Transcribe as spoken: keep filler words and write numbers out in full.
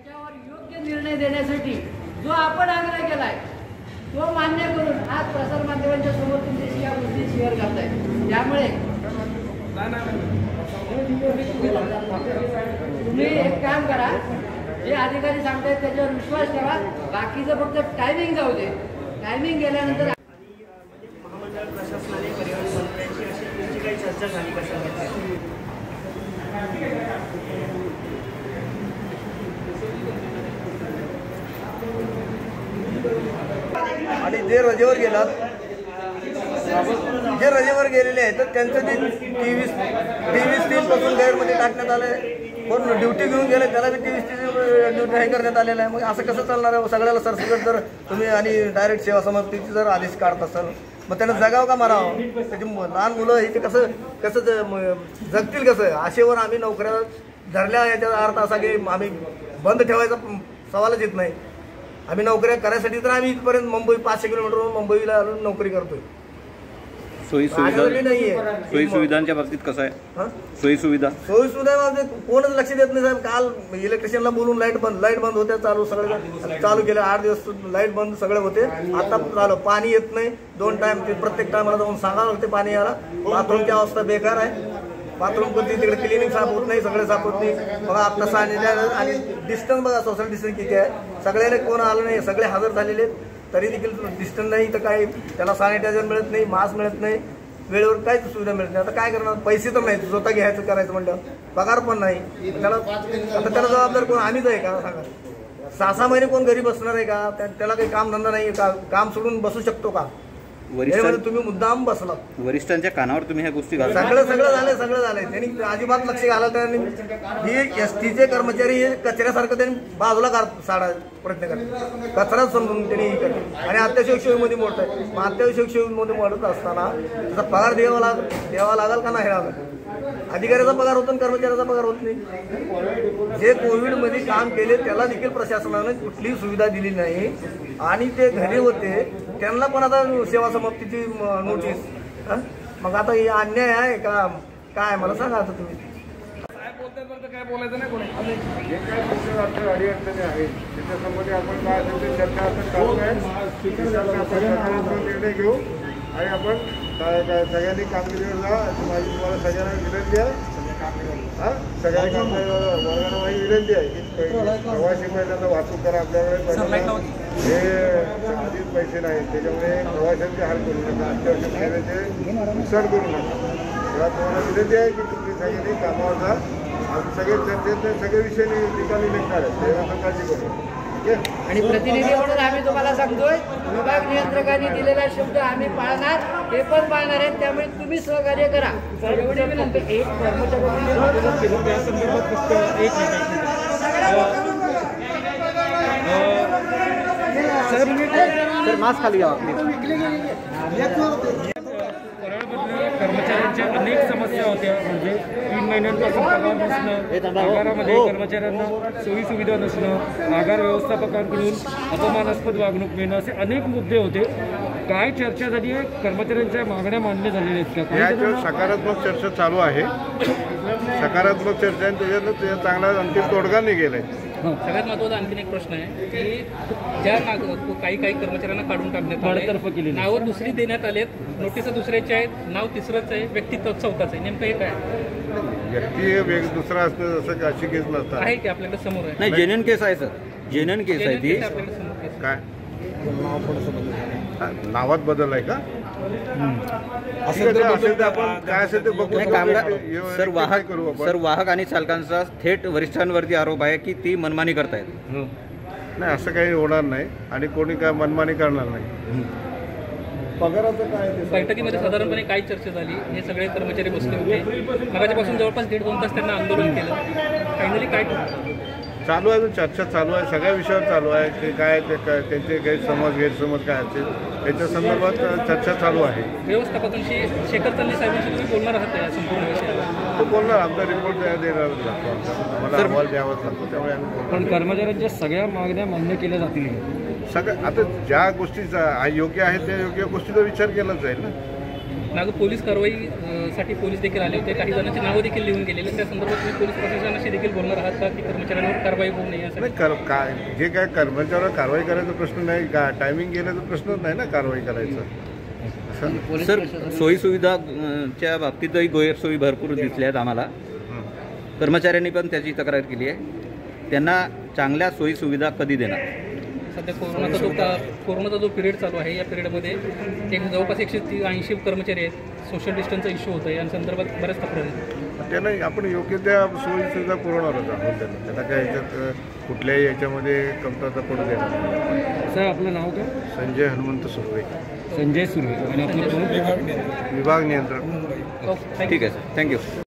त्याच्यावर योग्य निर्णय देण्यासाठी जो आपण आग्रह केलाय तो मान्य करून आज प्रसार माध्यमांच्या समोर तुमची या गोष्टी शेअर करताय। त्यामुळे तुम्ही एक काम करा, जे अधिकारी सांगतायत त्याच्यावर विश्वास ठेवा, बाकीचं फक्त टायमिंग जाऊ दे। टायमिंग गेल्यानंतर महामंडळ प्रशासनाने पर्यावरण मंत्र्यांची अशी तुमची काही चर्चा झाली का सांगितलं? आणि जे रजेवर गेलात जे रजेवर गेलेले आहेत तर त्यांचं ते तेवीस तेवीस तीन पासून गैरमध्ये टाकण्यात आलं। कोण ड्युटी घेऊन गेले त्याला बी तेवीस तीन ड्युटी हे करण्यात आलेलं आहे। मग असं कसं चालणार आहे? सगळ्याला सरसकट जर तुम्ही आणि डायरेक्ट सेवा समाप्तीची जर आदेश काढत असाल मग त्यांना जगावं का मारावं? त्याची लहान मुलं हे ते कसं कसं जगतील कसं? आशेवर आम्ही नोकऱ्या धरल्या याचा अर्थ असा की आम्ही बंद ठेवायचा सवालच येत नाही। आम्ही नोकऱ्या करायसाठी तर आम्ही इथपर्यंत मुंबई पाचशे किलोमीटरवरून मुंबईला आलो नोकरी करतोय। सोयी सुविधा सोयी सुविधांच्या बाबतीत कसं आहे? सोयी सुविधा सोयी सुविधा कोणच लक्ष देत नाही साहेब। काल इलेक्ट्रिशियनला बोलून लाईट बंद लाईट बंद होत्या चालू सगळं चालू केलं। आठ दिवस लाईट बंद सगळे होते। आता झालं पाणी येत नाही दोन टाइम ते प्रत्येक टायमाला जाऊन सांगावं लागते पाणी यायला। बाथरूमची अवस्था बेकार आहे। बाथरूम कोणती तिकडे क्लिनिंग साफ होत नाही, सगळे साफ होत नाही। बघा आता सॅनिटायझर आणि डिस्टन्स बघा सोशल डिस्टन्स किती आहे। सगळ्याने कोण आलं नाही, सगळे हजर झालेले तरी देखील डिस्टन्स नाही तर काय त्याला सॅनिटायझर मिळत नाही, मास्क मिळत नाही, वेळेवर काहीच सुविधा मिळत नाही। आता काय करणार? पैसे तर नाही, स्वतः घ्यायचं करायचं म्हणलं पगार पण नाही त्याला। आता त्याला जबाबदार कोण? आम्हीच आहे का सांगा? सहा सहा महिने कोण घरी बसणार आहे का? त्याला काही काम धंदा नाही का? काम सोडून बसू शकतो का? तुम्ही मुद्दाम बसला वरिष्ठांच्या कानावर तुम्ही ह्या गोष्टी घाला। सगळं सगळं झालंय सगळं झालंय त्यांनी अजिबात लक्ष घाला। त्यांनी ही एस टीचे कर्मचारी हे कचऱ्यासारखं त्यांनी बाजूला साडा प्रयत्न करतात, कचराच समजून त्यांनी हे करतात आणि अत्यावश्यक सेवेमध्ये मोडत आहे। मग अत्यावश्यक सेवेमध्ये मोडत असताना त्याचा पगार द्यावा लाग द्यावा लागेल का नाही लागेल? अधिकाऱ्याचा पगार होतो आणि कर्मचाऱ्याचा पगार होत नाही। जे कोविडमध्ये काम केले त्याला देखील प्रशासनाने कुठलीही सुविधा दिली नाही आणि ते घरी होते त्यांना पण आता सेवा समाप्तीची नोटीस। मग आता हे अन्याय आहे का काय मला सांगा आता तुम्ही? काय बोलायचं नाही कोणी जे काय तुमच्या अडीअडचणी आहेत त्याच्यासंबंधी आपण काय असेल ते चर्चा आपण चालू आहे। निर्णय घेऊ आणि आपण सगळ्यांनी कामगिरीवर जा। माझी तुम्हाला सगळ्यांना विनंती आहे, हा सगळ्या कामगार वर्गाला माझी विनंती आहे की प्रवासी पहिल्यांदा वाहतूक करा। आपल्याकडे हे आधीच पैसे नाहीत त्याच्यामुळे प्रवाशांचे हाल करू नका, अत्यावश्यक सेवेचे नुकसान करू नका। तेव्हा तुम्हाला विनंती आहे की तुम्ही सगळ्यांनी कामावर जा। सगळे चर्चेत सगळे विषय निकाली निघणार आहेत तेव्हा काळजी करू। आणि प्रतिनिधी म्हणून आम्ही तुम्हाला सांगतोय विभाग नियंत्रकांनी दिलेला शब्द आम्ही पाळणार, ते पण पाळणार आहेत। त्यामुळे तुम्ही सहकार्य करा एवढी विनंती। एक सर मास्क खाली घ्या। कर्मचाऱ्यांच्या अनेक समस्या होत्या, म्हणजे तीन महिन्यांपासून पगार नसणं, पगारामध्ये कर्मचाऱ्यांना सोयी सुविधा नसणं, पगार व्यवस्थापकांकडून अपमानास्पद वागणूक मिळणं, असे अनेक मुद्दे होते। काय चर्चा झाली आहे? कर्मचाऱ्यांच्या मागण्या मान्य झालेल्या आहेत का? याच्यावर सकारात्मक चर्चा चालू आहे। सकारात्मक चर्चा त्याच्यात चांगला अंतिम तोडगा निघेल आहे। सगळ्यात महत्त्वाचा आणखीन एक प्रश्न आहे की ज्या काही काही कर्मचाऱ्यांना काढून टाकण्यात आले, नावं दुसरी देण्यात आलेत, नोटीस दुसऱ्याचे आहेत, नाव तिसरंच आहे, व्यक्ती चौथाच आहे, नेमकं हे काय? व्यक्ती वेग दुसरा असतं असं अशी केस नसतात आहे की आपल्याकडे समोर आहे? नाही, जेन्युइन केस आहे सर, जेन्युइन केस आहे ती। काय नावात बदल आहे का? असेल तर आपण काय असेल ते बघू। सर वाहक सर वाहक आणि चालकांचा थेट वरिष्ठांवरती आरोप आहे की ती मनमानी करतायत। नाही, असं काही होणार नाही आणि कोणी काय मनमानी करणार नाही। पगाराचं काय ते बैठकीमध्ये साधारणपणे काय चर्चा झाली? हे सगळे कर्मचारी बसले होते, मगाच्यापासून जवळपास दीड दोन तास त्यांना आंदोलन केलं, फायनली काय चालू आहे? चर्चा चालू आहे, सगळ्या विषयावर चालू आहे की काय ते काय त्यांचे गैरसमज गैरसमज काय असेल याच्या संदर्भात चर्चा चालू आहे। व्यवस्थापकांशी शेखर चंदे साहेबांशी तुम्ही बोलणार आहात या संपूर्ण विषयाला? तो बोलणार, आमचा रिपोर्ट देणारच लागतो, आम्हाला अहवाल द्यावाच लागतो, त्यामुळे आम्ही पण कर्मचाऱ्यांच्या सगळ्या मागण्या मान्य केल्या जातील? सगळ्या आता ज्या गोष्टी योग्य आहेत त्या योग्य गोष्टीचा विचार केला जाईल ना। नागो पोलीस कारवाई अ, साठी पोलीस देखील आले होते. काही जणांची नावं देखील लिहून गेलेली. त्या संदर्भात तुम्ही पोलीस प्रशासनाशी देखील बोलणार आहात का की कर्मचाऱ्यांवर कारवाई होऊ नये यासाठी? नाही कर काय जे काय कर्मचाऱ्यावर कारवाई करायचा प्रश्न नाही, का टायमिंग गेल्याचा प्रश्नच नाही ना कारवाई करायचा. असं सर सोयीसुविधाच्या बाबतीतही गैरसोयी भरपूर दिसल्या आहेत आम्हाला. कर्मचाऱ्यांनी पण त्याची तक्रार केली आहे. त्यांना चांगल्या सोयीसुविधा कधी देणार? सध्या कोरोनाचा जो का कोरोनाचा जो पिरियड चालू आहे या पिरियडमध्ये एक जवळपास एकशे ती ऐंशी कर्मचारी आहेत. सोशल डिस्टन्सचा इश्यू होता आहे. या संदर्भात बऱ्याच तक्रारी आहेत. त्यांना आपण योग्य त्या सोयीसुविधा पुरवणारच आहोत. त्यांना त्यांना काय याच्यात कुठल्याही याच्यामध्ये कमतरता पडू देणार नाही. सर आपलं नाव काय? संजय हनुमंत सुर्वे, संजय सुर्वे आणि आपलं प्रमुख विभाग नियंत्रक. Okay, thank you. ठीक आहे सर, थँक्यू.